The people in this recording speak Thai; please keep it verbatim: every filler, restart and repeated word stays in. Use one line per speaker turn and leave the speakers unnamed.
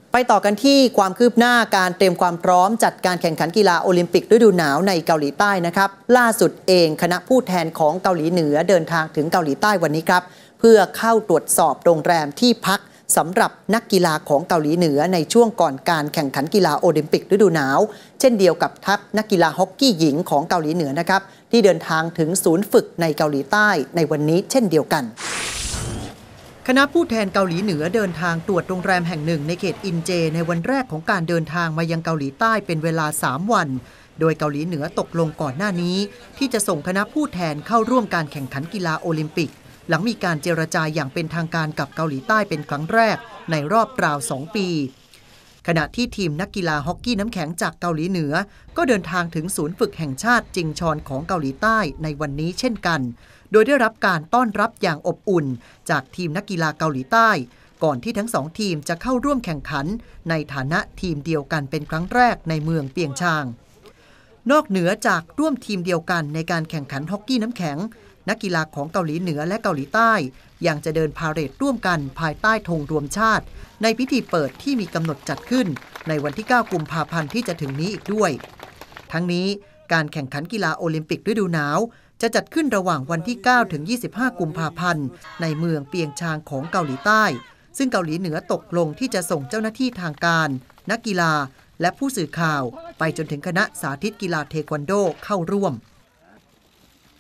ไปต่อกันที่ความคืบหน้าการเตรียมความพร้อมจัดการแข่งขันกีฬาโอลิมปิกฤดูหนาวในเกาหลีใต้นะครับล่าสุดเองคณะผู้แทนของเกาหลีเหนือเดินทางถึงเกาหลีใต้วันนี้ครับเพื่อเข้าตรวจสอบโรงแรมที่พักสำหรับนักกีฬาของเกาหลีเหนือในช่วงก่อนการแข่งขันกีฬาโอลิมปิกฤดูหนาวเช่นเดียวกับทัพนักกีฬาฮอกกี้หญิงของเกาหลีเหนือนะครับที่เดินทางถึงศูนย์ฝึกในเกาหลีใต้ในวันนี้เช่นเดียวกันคณะผู้แทนเกาหลีเหนือเดินทางตรวจโรงแรมแห่งหนึ่งในเขตอินเจในวันแรกของการเดินทางมายังเกาหลีใต้เป็นเวลาสามวันโดยเกาหลีเหนือตกลงก่อนหน้านี้ที่จะส่งคณะผู้แทนเข้าร่วมการแข่งขันกีฬาโอลิมปิกหลังมีการเจรจาอย่างเป็นทางการกับเกาหลีใต้เป็นครั้งแรกในรอบราวสองปีขณะที่ทีมนักกีฬาฮอกกี้น้ำแข็งจากเกาหลีเหนือก็เดินทางถึงศูนย์ฝึกแห่งชาติจิงชอนของเกาหลีใต้ในวันนี้เช่นกันโดยได้รับการต้อนรับอย่างอบอุ่นจากทีมนักกีฬาเกาหลีใต้ก่อนที่ทั้งสองทีมจะเข้าร่วมแข่งขันในฐานะทีมเดียวกันเป็นครั้งแรกในเมืองเปียงชางนอกเหนือจากร่วมทีมเดียวกันในการแข่งขันฮอกกี้น้ำแข็งนักกีฬาของเกาหลีเหนือและเกาหลีใต้ยังจะเดินพาเหรดร่วมกันภายใต้ธงรวมชาติในพิธีเปิดที่มีกำหนดจัดขึ้นในวันที่เก้ากุมภาพันธ์ที่จะถึงนี้อีกด้วยทั้งนี้การแข่งขันกีฬาโอลิมปิกฤดูหนาวจะจัดขึ้นระหว่างวันที่เก้าถึงยี่สิบห้ากุมภาพันธ์ในเมืองเปียงชางของเกาหลีใต้ซึ่งเกาหลีเหนือตกลงที่จะส่งเจ้าหน้าที่ทางการนักกีฬาและผู้สื่อข่าวไปจนถึงคณะสาธิตกีฬาเทควันโดเข้าร่วม